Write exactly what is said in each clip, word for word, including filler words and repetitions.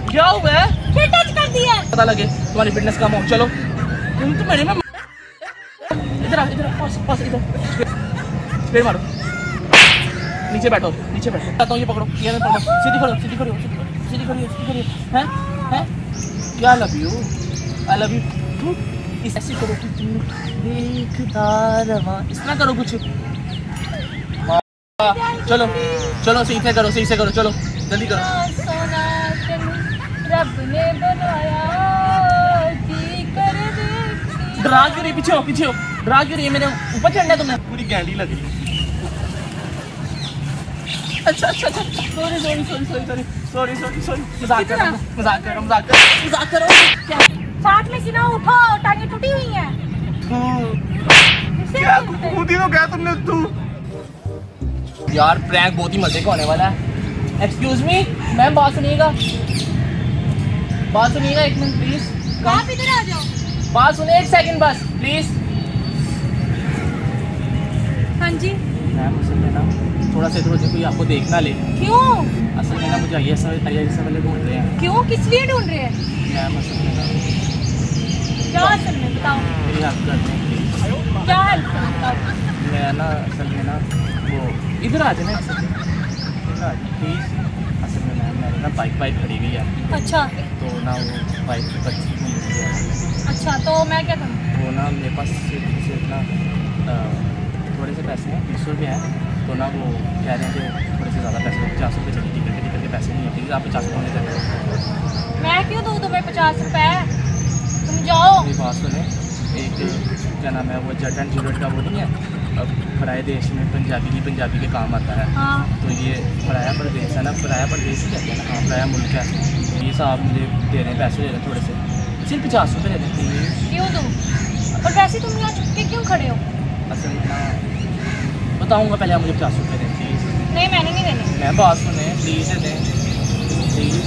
क्या हुआ है? फिर टच कर दिया। पता लगे तुम्हारी फिटनेस कम हो। चलो तुम तो मेरे में इधर इधर पास पास इधर स्पीड मारो। नीचे बैठो नीचे बैठो आता हूँ। ये पकड़ो ये मैं पकड़ो। सीधी खड़ो सीधी खड़ो सीधी खड़ी सीधी खड़ी हैं हैं क्या love you I love you. ऐसे करो कि तुम देखता रहा इस तरह करो कुछ। चलो चलो सही से करो सही से करो। चलो जल्दी करो। सोना रब ने बनाया डरा क्यों रही? पीछे हो पीछे हो डरा क्यों रही? मेरे ऊपर चढ़ना है तुमने। पूरी गैंडी लग रही। अच्छा अच्छा अच्छा sorry sorry sorry sorry sorry sorry sorry sorry मजाक कर रहा हूँ मजाक कर रहा हूँ मजाक कर मजाक कर रहा हूँ। क्या साथ में सीना उठो टांगे टूटी हुई हैं। क्या कूदी तो क्या तुमने तू? यार प्रैंक बहुत ही मजे का होने वाला है। एक्सक्यूज मी मैम बात सुनिएगा बात सुनिएगा एक मिनट प्लीज। आप इधर आ जाओ। बात सुनिए एक सेकंड बस प्लीज। हाँ जी मैम असल में ना थोड़ा सा इधर हो कोई आपको देख ना ले। क्यों? असल में ना मुझे आई एस आई एस वाले ढूंढ रहे हैं। क्यों किस लिए ढूंढ रहे हैं? मैम असल में ना क्या असल में बताओ। मेरी हेल्प कर दें प्लीज। क्या हेल्प करूं बताओ। मैं ना असल में ना वो इधर आ जाए असल में इधर आ जाए प्लीज़। असल में मैम मेरी ना बाइक बाइक खड़ी हुई है। अच्छा तो ना वो बाइक की पर्ची मिल रही है। अच्छा तो मैं क्या करूँ? वो ना मेरे पास सिर्फ सिर्फ ना थोड़े से पैसे हैं बीस रुपये हैं। तो ना वो कह रहे हैं कि थोड़े से ज़्यादा पैसे पचास रुपये चलिए टिकट के टिकट के पैसे नहीं है प्लीज़ आप पचास रुपये देते हैं। मैं क्यों दूँ तुम्हें पचास रुपए? तुम जाओ। मेरी बात सुने एक क्या नाम है वो जट एंड जूलियट का वो नहीं है पराए देश में पंजाबी की पंजाबी के काम आता है। हाँ तो ये पराया प्रदेश है ना पराया प्रदेश ही कहते हैं ना। हाँ पराया मुल्क है। ये साहब मुझे दे रहे हैं पैसे दे रहे हैं थोड़े से सिर्फ पचास रुपये दे देते हैं। क्यों दूँ? और वैसे तुम यहाँ छुप के क्यों खड़े हो? असल में ना बताऊँगा पहले आप मुझे पचास रुपये दें प्लीज़। नहीं मैंने नहीं देने। मैं बात सुने प्लीज़ दे दें प्लीज़।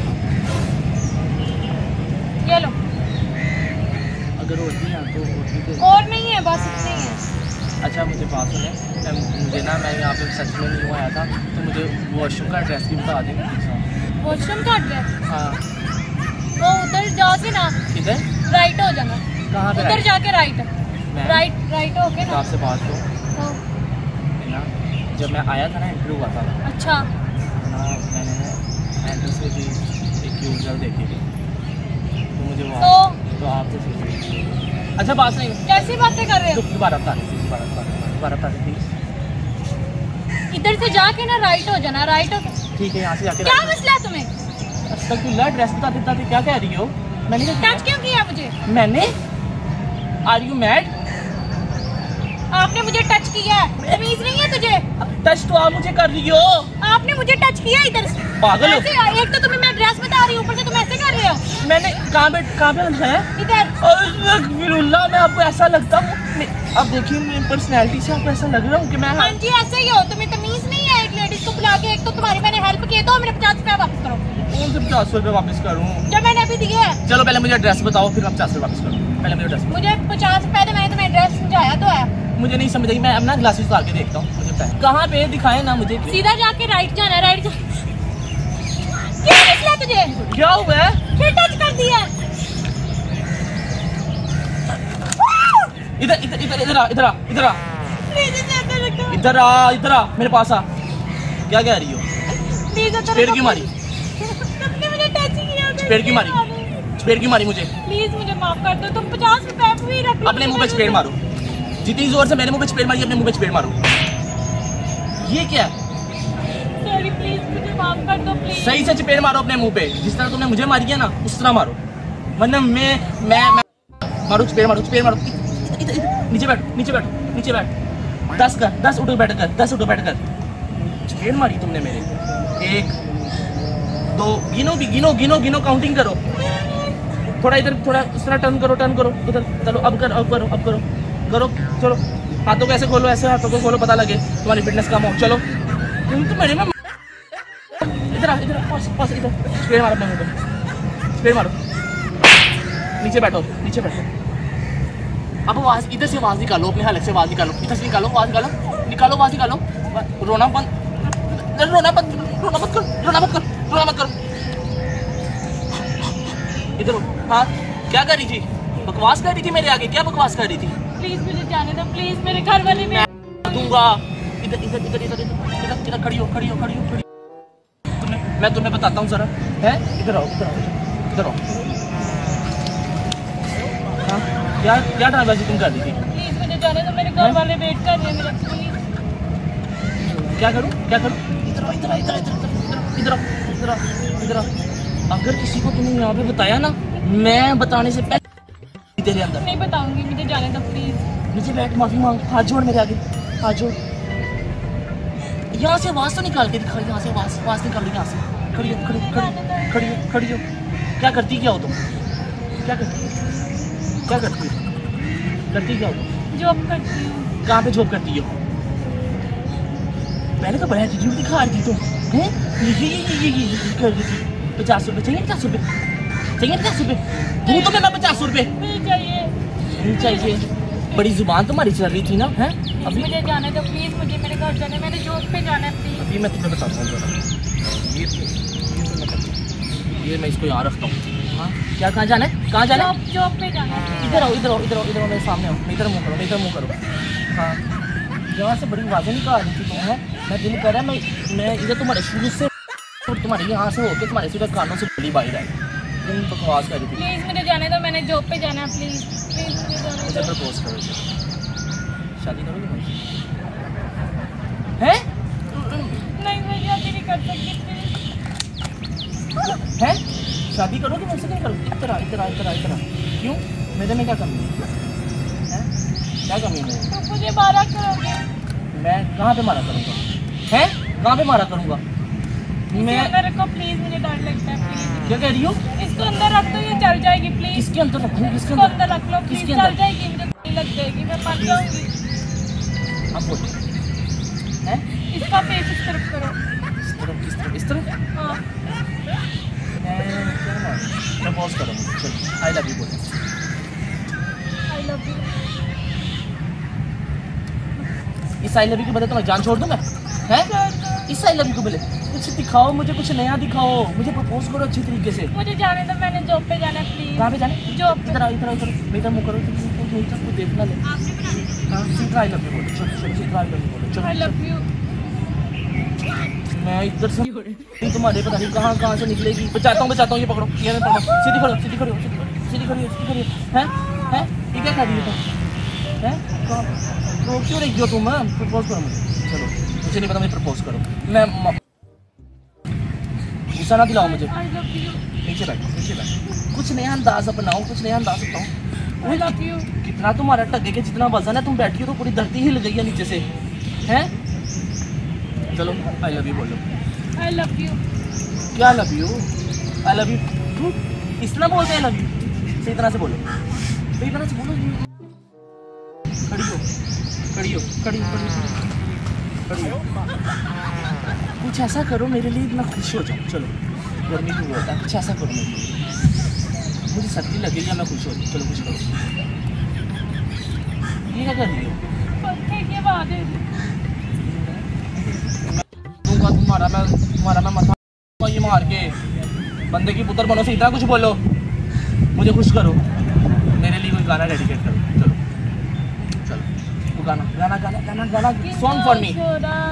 ये लो। अगर और भी हैं तो और भी दे। और नहीं है बस इतने ही है। अच्छा मुझे बात सुने मुझे ना मैं यहाँ पे सच में नहीं आया था तो मुझे वॉशरूम का एड्रेस भी बता दें प्लीज़। वॉशरूम का एड्रेस? हाँ वो उधर जाके ना किधर राइट हो जाना। कहाँ पे उधर जाके राइट मैं राइट राइट हो के ना। आपसे बात हो तो ना जब मैं आया था ना इंटरव्यू हुआ था अच्छा ना मैंने एंट्रेंस में भी एक यूजर देखी थी तो मुझे वो तो तो आपसे अच्छा बात नहीं कैसी बातें कर रहे हो? दोबारा बता दीजिए दोबारा बता दोबारा बता दीजिए इधर से जाके ना राइट हो जाना। राइट हो ठीक है यहाँ से जाके क्या मसला है तुम्हें? अस्तगफिरुल्लाह ड्रेस बता देता थी क्या कह रही हो? मैंने टच क्यों किया मुझे? मैंने आर यू मैड? आपने मुझे टच किया है। तमीज नहीं है तुझे? टच तो आप मुझे कर रही हो। आपने मुझे टच किया इधर से। पागल हो? ऐसे एक तो तुम्हें मैं ड्रेस बता रही हूँ ऊपर से तुम ऐसे कर रहे हो। मैंने कहाँ पे कहाँ पे है इधर। अस्तगफिरुल्लाह मैं आपको ऐसा लगता हूँ अब देखिए मेरी पर्सनैलिटी से आपको ऐसा लग रहा हूँ कि मैं हाँ जी ऐसे ही हो। तुम्हें तमीज नहीं है एक लेडीज को बुला के। एक तो तुम्हारी मैंने हेल्प की तो मेरे पचास रुपया वापस करो। कौन से पचास रुपये वापस करूँ जो मैंने अभी दिए है। चलो पहले मुझे एड्रेस बताओ फिर मैं पचास रुपये वापस करूँ। पहले मुझे एड्रेस मुझे पचास रुपए दे। मैंने तुम्हें एड्रेस समझाया तो है। मुझे नहीं समझ आई मैं अपना ग्लासेस उतार के देखता हूँ मुझे कहाँ पे दिखाए ना मुझे। सीधा जाके राइट जाना। राइट जा। क्या मसला तुझे? क्या हुआ है? फिर टच कर दिया। इधर इधर इधर इधर आ इधर आ इधर आ प्लीज इसे अंदर रखो। इधर आ इधर आ मेरे पास आ। क्या कह रही हो? प्लीज अंदर चपेट रखो। क्यों मारी? तुमने मुझे टच किया। चपेट क्यों मारी? चपेट क्यों मारी मुझे? प्लीज मुझे माफ कर दो। तुम पचास रुपए भी रख लो। अपने मुंह पे चपेट मारो जितनी जोर से मेरे मुंह पे चपेट मारी अपने मुंह पे चपेट मारो। ये क्या? सॉरी प्लीज मुझे माफ कर दो प्लीज। सही से चपेट मारो अपने मुंह पे जिस तरह तुमने मुझे मारी है ना उस तरह मारो वरना मैं मैं मारो चपेट मारो चपेट मारो। इधर इधर नीचे बैठ नीचे बैठ नीचे बैठ दस कर दस उठो बैठ कर दस उठो बैठ कर चपेट मारी तुमने मेरे। एक दो गिनो भी गिनो गिनो गिनो काउंटिंग करो। थोड़ा इधर थोड़ा इस तरह टर्न करो टर्न करो उधर चलो अब करो अब करो अब करो करो चलो हाथों को ऐसे खोलो ऐसे हाथों को खोलो पता लगे तुम्हारी फिटनेस कम हो। चलो तुम तो मेरे में इधर आ इधर पास पास इधर स्प्रे मारो अपने मुंह पे स्प्रे मारो। नीचे बैठो नीचे बैठो अब आवाज इधर से आवाज निकालो अपने हलक से आवाज निकालो इधर से निकालो आवाज निकालो निकालो आवाज निकालो रोना बंद रोना बंद रोना मत करो रोना मत करो रोना मत करो इधर हाँ क्या कर रही थी? बकवास कर रही थी मेरे आगे? क्या बकवास कर रही थी? प्लीज मुझे जाने दो प्लीज, मेरे घर वाले भी दूंगा। इधर इधर इधर इधर इधर इधर खड़ी हो खड़ी हो खड़ी हो खड़ी हो। तुम्हें मैं तुम्हें बताता हूँ जरा है, इधर आओ इधर आओ इधर आओ। हाँ क्या क्या ड्रामेबाजी तुम कर रही थी? प्लीज मुझे जाने दो, मेरे घर वाले वेट कर रहे हैं मेरा, प्लीज। क्या करूँ क्या करूँ? इधर आओ इधर आओ इधर इधर इधर आओ इधर आओ इधर आओ। अगर किसी को तुमने यहाँ पे बताया ना, मैं बताने से पहले तेरे अंदर नहीं बताऊंगी, मुझे जाने दो प्लीज। नीचे बैठ, माफी मांग, हाथ जोड़ मेरे आगे, हाथ जोड़। यहाँ से आवाज तो निकाल के दिखा, यहाँ से आवाज आवाज निकाल यहाँ से। खड़ी हो खड़ी हो खड़ी हो खड़ी हो। क्या करती क्या हो तुम? क्या करती क्या करती हो? करती क्या हो तुम? जॉब करती हूँ। कहाँ पे जॉब करती हो? मैंने तो बड़ा एटीट्यूड दिखा रही थी तुम हैं? ये ये ये ये ये कर रही थी। पचास रुपये चाहिए? पचास रुपये चाहिए? पचास रुपये दूँ तुम्हें मैं पचास रुपये? मुझे चाहिए। नहीं चाहिए। बड़ी जुबान तुम्हारी चल रही थी ना हैं? अभी मुझे जाने दो प्लीज, मुझे मेरे घर जाना है, मेरे जॉब पे जाना है प्लीज। अभी मैं तुम्हें बताता हूँ जरा। ये ये तो मैं करता हूँ। ये मैं इसको यहाँ रखता हूँ। हाँ क्या कहाँ जाना है? कहाँ जाना है? जॉब जॉब पे जाना है। इधर आओ इधर आओ इधर आओ इधर आओ मेरे सामने आओ। इधर मुँह करो इधर मुँह करो। हाँ यहाँ से बड़ी आवाज़ें निकाल रही थी तुम है। मैं दिल कर रहा है मैं मैं इधर तुम्हारे शुरू से और तुम्हारे यहाँ से होकर तुम्हारे सीधे कानों से बड़ी बाहर आई। तुम बकवास कर रही थी। प्लीज मुझे जाने दो, मैंने जॉब पे जाना है, प्लीज प्लीज मुझे जाने मुझे दो। प्रपोज करो। शादी करोगे मुझसे? हैं? नहीं मैं शादी नहीं कर सकती प्लीज। हैं? शादी करोगे मुझसे? नहीं करोगे? इधर आ इधर आ इधर आ इधर आ। क्यों? मेरे में क्या कमी है? हैं? क्या कमी है? तो मुझे मारा करोगे? मैं कहाँ पे मारा करूँगा? हैं? कहाँ पे मारा करूँगा? मैं अंदर रखो प्लीज, मुझे डर लगता है प्लीज। क्या कह रही हो? इसको अंदर रख दो, ये चल जाएगी प्लीज। किसके अंदर रखूँ? किसके इसको अंदर? अंदर रख लो प्लीज, किसके चल अंदर? जाएगी, मुझे नहीं लग जाएगी, मैं मर जाऊंगी। अब बोल। हैं? इसका फेस इस तरफ करो। इस तरफ किस तरफ? इस तरफ? हाँ प्रपोज करो मुझे। चलो आई लव यू बोलो। I love you. इस आई लव यू के बदले तुम्हें जान छोड़ दूँ मैं? हैं? इस आई लव यू को बोले कुछ दिखाओ मुझे, कुछ नया दिखाओ मुझे, प्रपोज करो अच्छी तरीके से। मुझे जाने दो, मैंने जॉब पे जाना है प्लीज। कहाँ पे जाने? जॉब पे। इधर आओ इधर आओ इधर आओ। मेरा मुँह करो तुम तुम कुछ देखना ले। हाँ सीधा आई लव यू बोलो। चलो चलो सीधा आई लव यू बोलो। चलो आई लव यू। मैं इधर से तुम्हारे पता नहीं कहाँ कहाँ से निकलेगी। बचाता हूँ बचाता हूँ। ये पकड़ो ये मैं पकड़ो। सीधी खड़ो सीधी खड़ी हो सीधी खड़ी सीधी खड़ी हो सीधी खड़ी हो। हैं हैं ये क्या कर रही हो तुम? हैं तो क्यों रही हो तुम? प्रपोज करो मुझे। चलो मुझे नहीं पता, मुझे प्रपोज करो। मैं गुस्सा ना दिलाओ मुझे। I love you. नीचे बैठो नीचे बैठो। कुछ नया अंदाज अपनाओ, कुछ नया अंदाज अपनाओ। I love you. कितना तुम्हारा टगे के जितना वजन है, तुम बैठी हो तो पूरी धरती हिल गई है नीचे से। हैं चलो आई लव यू बोलो। I love you. क्या love you? I love you इस तरह बोलते हैं लव यू? सही तरह से बोलो, सही तरह से बोलो। खड़ी हो खड़ी हो खड़ी हो खड़ी हो खड़ी हो। कुछ ऐसा करो मेरे लिए, इतना खुश हो जाओ। चलो गर्मी भी होता है, कुछ ऐसा करो मेरे लिए, मुझे सर्दी लगेगी मैं खुश हो जाऊँ। चलो कुछ करो। ये क्या कर रही हो? पंखे की आवाज़ है। दूंगा तुम्हारा मैं तुम्हारा मैं मथा ये मार के। बंदे की पुत्र बनो, सीधा कुछ बोलो, मुझे खुश करो। मेरे लिए कोई गाना डेडिकेट करो। चलो चलो गाना गाना गाना गाना गाना सॉन्ग फॉर मी।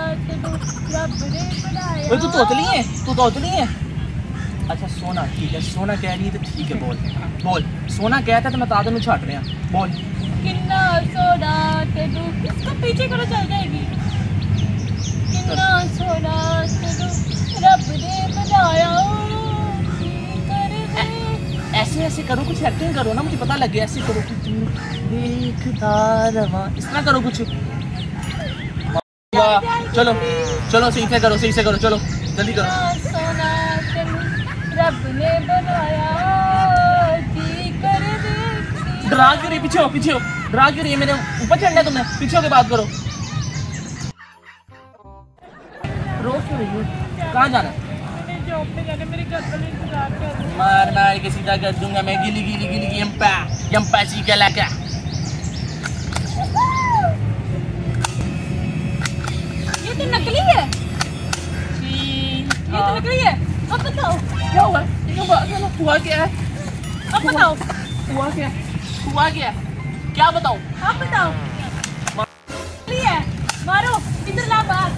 तू तोतली है? तू तोतली है? अच्छा सोना ठीक है, सोना कह रही है तो ठीक है। बोल बोल सोना कहता है तो मैं तादन में छाट रहे हैं। बोल किन्ना सोना तेरू, इसको पीछे करो चल जाएगी। किन्ना सोना तेरू रब ने बनाया, कर दे। ऐसे ऐसे करो, कुछ एक्टिंग करो ना, मुझे पता लगे। ऐसे करो कि तुम देखता रवा, इस तरह करो कुछ। चलो चलो सही से करो, सही से करो, चलो जल्दी करो। सोना तेरू रब ने बनाया, जी कर दे। डरा क्यों रही? पीछे हो पीछे हो, डरा क्यों रही है? मेरे ऊपर चढ़ना है तुम्हें, पीछे होके बात करो। रो क्यों रही हो? कहाँ जाना है? जॉब पे जाने, मेरे घर वाले इंतजार कर रहे हैं। मार मार के सीधा कर दूंगा मैं। गिली गिली गिली यम्पा यम्पा सी क्या लगा। ये तो नकली है। ये तो नकली है। अब बताओ क्या हुआ? ये बात हुआ क्या है? अब बताओ हुआ क्या? हुआ क्या? क्या बताओ? अब बताओ। है मारो, इधर ला बाहर।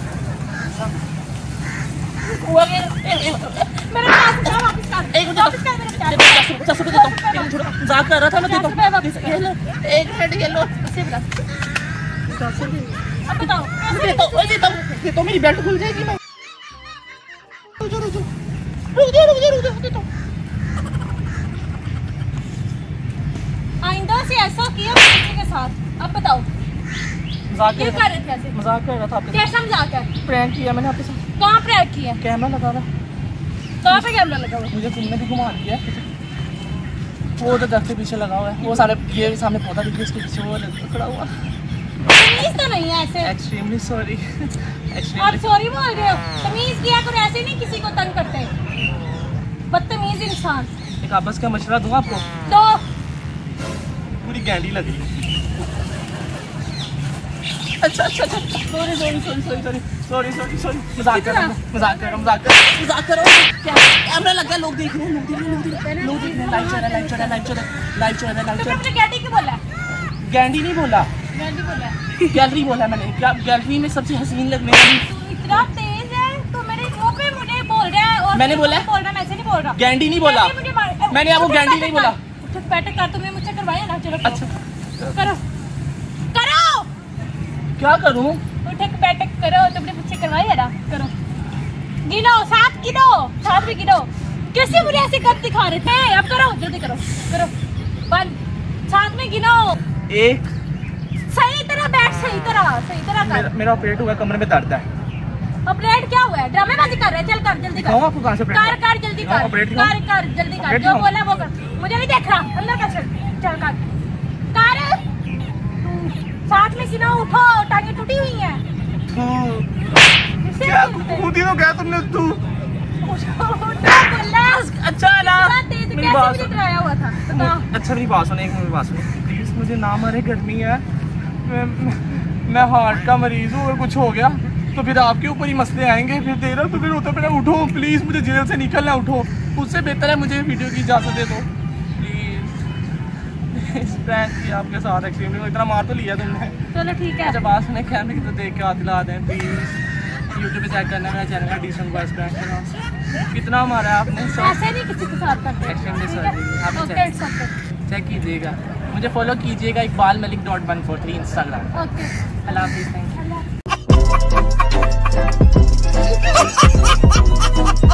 हुआ क्या? मेरे पास जा, वापस कर। एक मिनट, वापस कर मेरे पास। पचास रुपए देता हूँ। एक मिनट छोड़ो, मजाक कर रहा था मैं, देता हूँ। ये लो, एक मिनट ये लो। इसे बता। अब बताओ देता हूँ, देता हूँ, देता हूँ, मेरी बेल्ट खुल जाएगी मैं। रुक जा, रुक जा, रुक जा, रुक जा, रुक जा, देता हूँ। आइंदा से ऐसा किया किसी के साथ। अब बताओ मजाक क्या कर रहे थे ऐसे? मजाक कर रहा था आपके कैसा मजाक है? साथ। प्रैंक किया मैंने आपके साथ। कहाँ प्रैंक किया? कैमरा लगा हुआ। कहाँ पे कैमरा लगा हुआ? मुझे तुमने भी घुमा दिया। वो तो दस के पीछे लगा हुआ है। वो सारे ये सामने पौधा दिख रहा है, इसके पीछे वो खड़ा हुआ। तमीज तो नहीं है ऐसे। Extremely sorry. आप सॉरी बोल रहे हो? तमीज किया करो, ऐसे नहीं किसी को तंग करते। बदतमीज इंसान। एक आपस का मशवरा दूं आपको? तो पूरी गैंडी लग रही है। अच्छा अच्छा अच्छा sorry sorry sorry sorry sorry sorry sorry sorry मजाक कर रहा हूँ, मजाक कर रहा हूँ, मजाक कर रहा हूँ, मजाक कर रहा हूँ। क्या कैमरा लगा है, लोग देख रहे हैं, लोग देख रहे हैं, लोग देख रहे हैं, लोग देख रहे हैं। लाइव चल रहा है, लाइव चल रहा है, लाइव चल रहा है, लाइव चल रहा है, लाइव चल तो रहा तुमने गैंडी क्यों बोला? है। गैंडी नहीं बोला, गैंडी बोला। गैलरी बोला मैंने। क्या गैलरी में सबसे हसीन लगने वाली? तू इतना तेज है, तो मेरे मुंह पे मुझे बोल रहा है और मैंने बोला? बोल रहा, मैं ऐसे नहीं बोल रहा। गैंडी नहीं बोला गैंडी मुझे मार- मैंने, आपको गैंडी नहीं बोला। उठक बैठक कर, तुमने मुझसे करवाया ना। चलो अच्छा करो करो, क्या करूँ? उठक बैठक करो, तुमने मुझसे करवाया ना। करो, गिनो, सात गिनो, सात में गिनो। कैसे मुझे ऐसे कब दिखा रहे थे? अब करो, जल्दी करो, करो बंद। सात में गिनो। एक सही तरह बैठ, सही तरह, सही तरह मेरा, कर। मेरा ऑपरेट हुआ, कमरे में दर्द है। ऑपरेट क्या हुआ है? ड्रामेबाजी कर रहे हैं? चल कर, जल्दी कर। दिखाऊं आपको कहाँ से ऑपरेट कर हुआ? कर, जल्दी दिखाऊं कर, ऑपरेट दिखाऊं? कर कर, जल्दी कर। ऑपरेट जो दिखाऊं? बोला वो कर। मुझे नहीं देख रहा, अंदर कर। चल चल कर कर। साथ में गिनो, उठो, टांगे टूटी हुई हैं। तू किससे क्या बोलते हैं? कूदी तो क्या तुमने? तू उठो, उठो, बोला। अच्छा ना इतना तेज मेरी कैसे बात मुझे सुन। डराया हुआ था? बता। अच्छा मेरी बात सुनो, एक मेरी बात सुनो प्लीज। मुझे ना मारे, गर्मी है, मैं, मैं हार्ट का मरीज हूँ। अगर कुछ हो गया तो फिर आपके ऊपर ही मसले आएंगे। फिर देर तो फिर होता पड़ा। उठो प्लीज, मुझे जेल से निकलना। उठो, उससे बेहतर है मुझे वीडियो की इजाजत दे दो प्लीज। प्रैंक किया आपके साथ, एक्चुअली इतना मार तो लिया तुमने। चलो ठीक है। अच्छा बात सुने, कैमरे की तो देख के हाथ दिला दें प्लीज। यूट्यूब पे चेक करना मेरा चैनल है डिसेंट बॉयज प्रैंक के नाम से। कितना मारा है आपने? ऐसे नहीं किसी के साथ करते। एक्चुअली सॉरी, आप ओके, इट्स ओके। चेक कीजिएगा, मुझे फॉलो कीजिएगा Iqbal Malik dot one four three Instagram. Okay, अल्लाह हाफिज़, थैंक यू। अल्लाह।